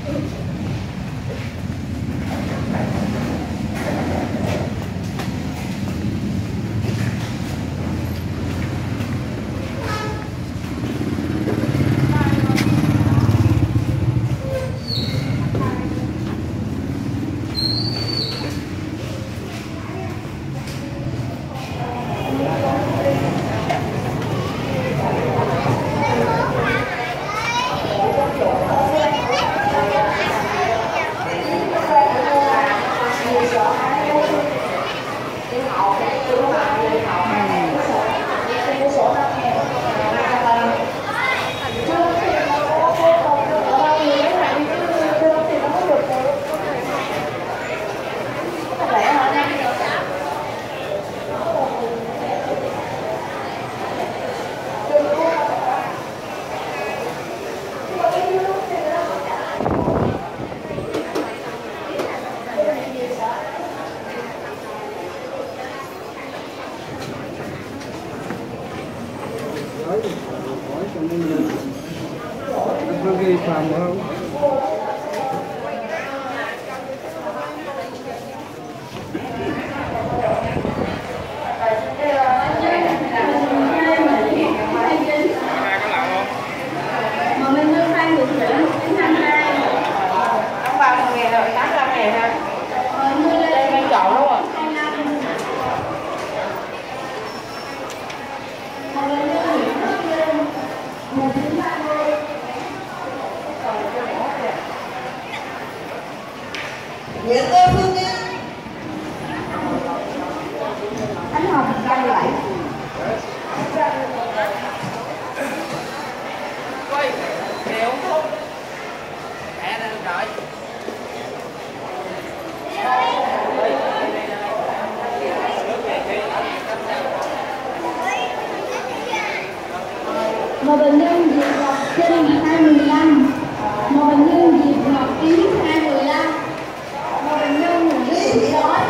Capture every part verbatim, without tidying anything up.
Một bệnh nhân Diệp Ngọc Trinh hai mười lăm, một bệnh nhân Diệp Ngọc Yến hai mười lăm, một bệnh nhân Nguyễn Thị Đói.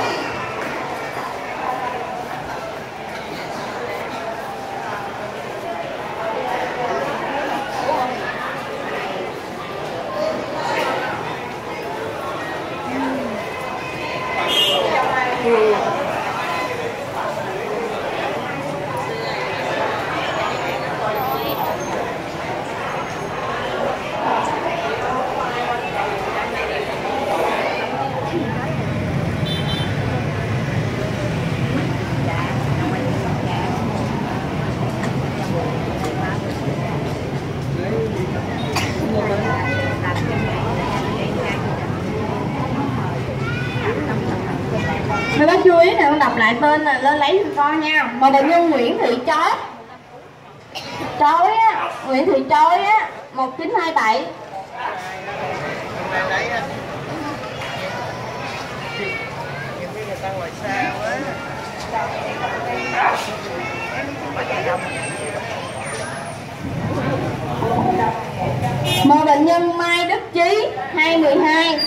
Mấy bác chú ý nè, con đọc lại tên là lên lấy giùm con nha. Một bệnh nhân Nguyễn Thị Chói Chói á, Nguyễn Thị Chói á, một chín hai bảy. Một bệnh nhân Mai Đức Chí hai mười hai.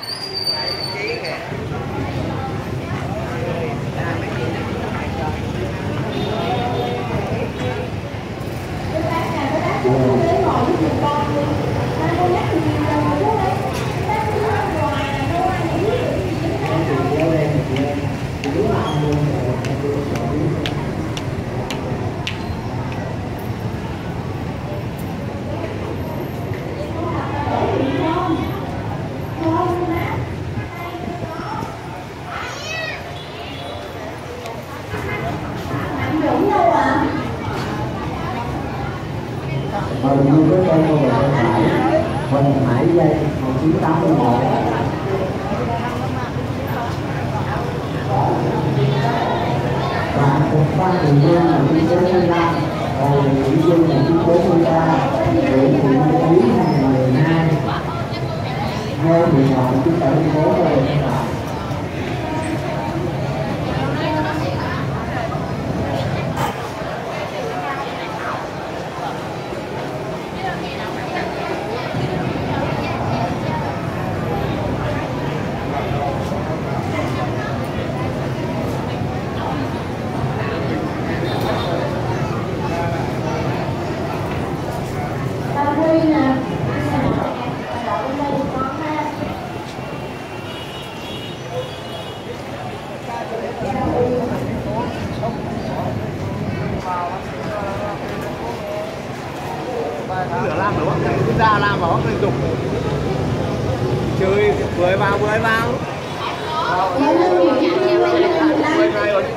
Mời như với tên của mình Hải Huỳnh Hải Dây một chín tám một. Và một ba người dân một chín bốn mươi lăm, Hồ Nguyễn Dân một chín bốn mươi ba, Nguyễn Thị Mai Quý hai nghìn mười hai, Ngô Thị Ngọc chín bảy mươi bốn rồi. Hãy subscribe cho kênh Ghiền Mì Gõ để không bỏ lỡ những video hấp dẫn. chơi bơi vào bơi vào Mời Nhân Nguyễn hai mươi lăm. bơi ngay rồi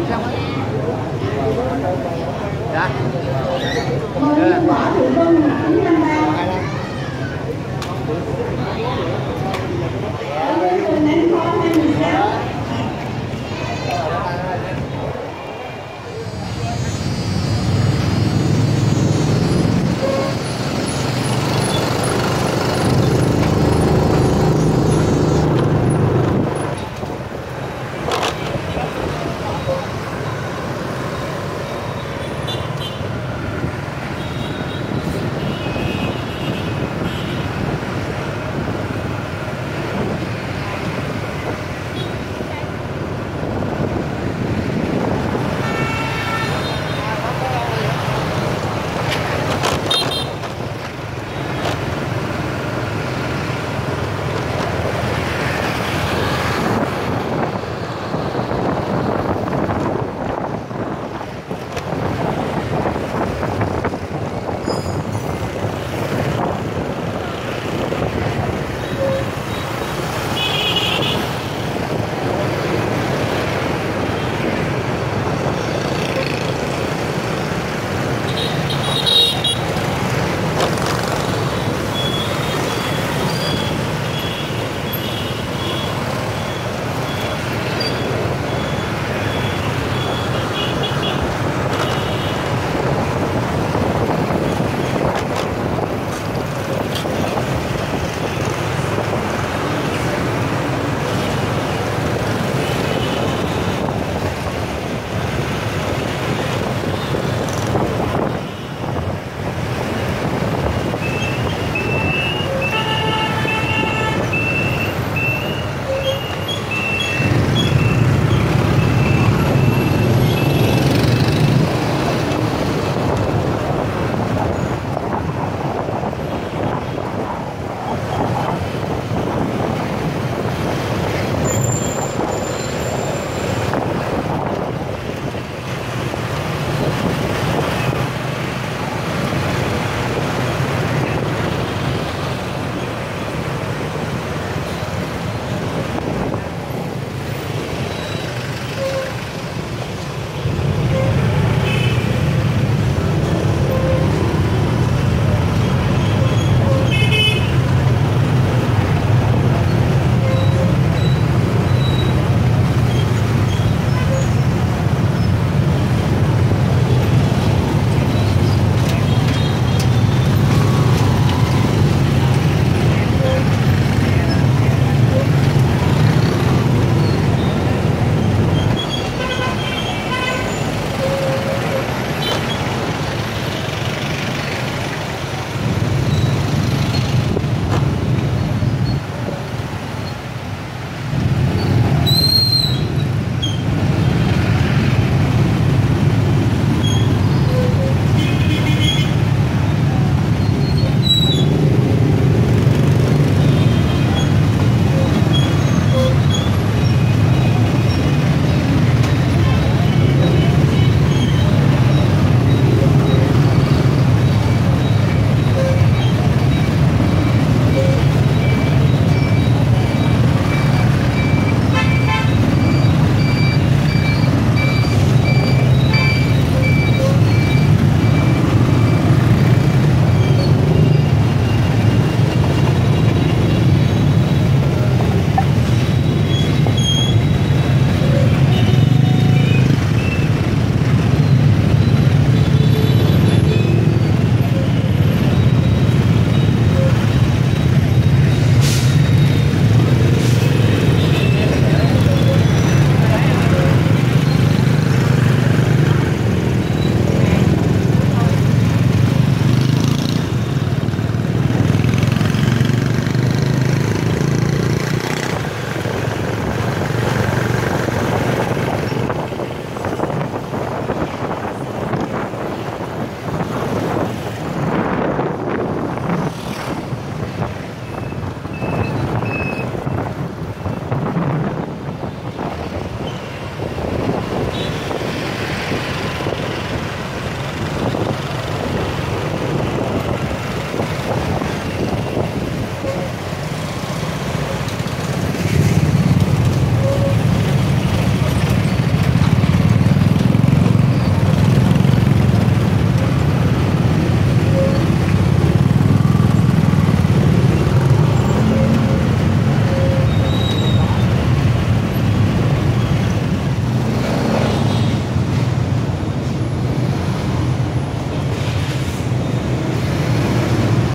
dạ Mời Nhân Võ Thị Vân một chín năm ba.